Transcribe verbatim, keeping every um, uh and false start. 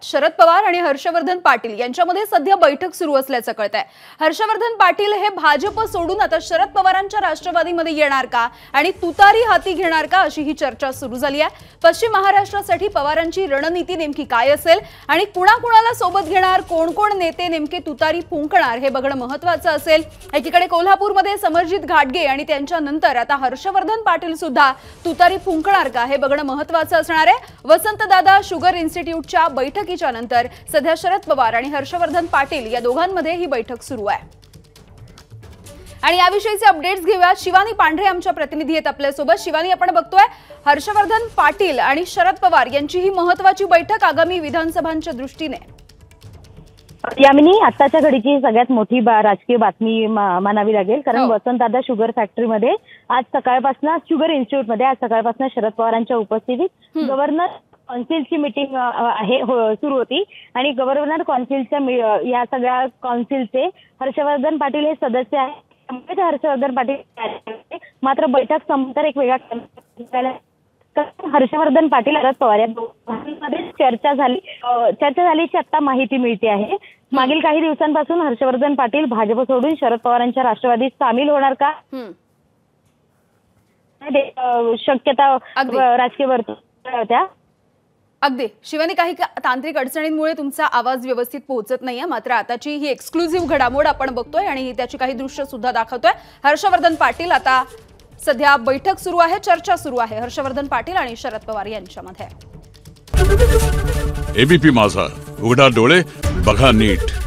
शरद पवार आणि हर्षवर्धन पाटील यांच्यामध्ये सध्या बैठक सुरू असल्याचं कळतंय। हर्षवर्धन पाटील हे भाजप सोडून आता शरद पवारांच्या राष्ट्रवादीमध्ये येणार का आणि तुतारी हाती घेणार का अशी ही चर्चा सुरू झाली आहे। पश्चिम महाराष्ट्रासाठी पवारांची रणनीती नेमकी काय असेल आणि कुणाकुणाला सोबत घेणार, कोण कोण नेते नेमके तुतारी फुंकणार हे बघणं महत्त्वाचं असेल। एकीकडे कोल्हापूरमध्ये समरजित घाटगे आणि त्यांच्यानंतर आता हर्षवर्धन पाटील सुद्धा तुतारी फुंकणार का हे बघणं महत्त्वाचं असणार आहे। वसंतदादा शुगर इन्स्टिट्यूटच्या बैठकी नंतर सध्या शरद पवार आणि हर्षवर्धन पाटील या दोघांमध्ये ही बैठक सुरू आहे आणि याविषयीचे अपडेट्स घेऊया। शिवानी पांढरे आमच्या प्रतिनिधी आहेत आपल्या सोबत। शिवानी, आपण बघतोय हर्षवर्धन पाटील आणि शरद पवार यांची ही महत्त्वाची बैठक आगामी विधानसभांच्या दृष्टीने। यामिनी, आताच्या घडीची सगळ्यात मोठी राजकीय बातमी मानावी लागेल, कारण वसंतदादा शुगर फॅक्टरीमध्ये आज सकाळपासून शुगर इन्स्टिट्यूटमध्ये आज सकाळपासून शरद पवारांच्या उपस्थितीत गव्हर्नर कौन्सिलची मीटिंग आहे सुरू होती आणि गव्हर्नर कौन्सिलच्या या सगळ्या कौन्सिलचे हर्षवर्धन पाटील हे सदस्य आहेत। हर्षवर्धन पाटील मात्र बैठक संपतर एक वेगळा हर्षवर्धन पाटील शरद पवार या दोघांमध्ये चर्चा झाली चर्चा झाल्याची आता माहिती मिळते आहे। मागील काही दिवसांपासून हर्षवर्धन पाटील भाजप सोडून शरद पवारांच्या राष्ट्रवादीत सामील होणार का शक्यता राजकीय वर्तुळात होत्या। अगदी शिवानी, काही तांत्रिक अडचणींमुळे तुमचा आवाज व्यवस्थित पोहोचत नाहीये, मात्र आताची ही एक्सक्लुझिव्ह घडामोड आपण बघतोय आणि त्याची काही दृश्य सुद्धा दाखवतोय। हर्षवर्धन पाटील आता सध्या बैठक सुरू आहे, चर्चा सुरू आहे हर्षवर्धन पाटील आणि शरद पवार यांच्यामध्ये। एबीपी माझा, उघडा डोळे बघा नीट।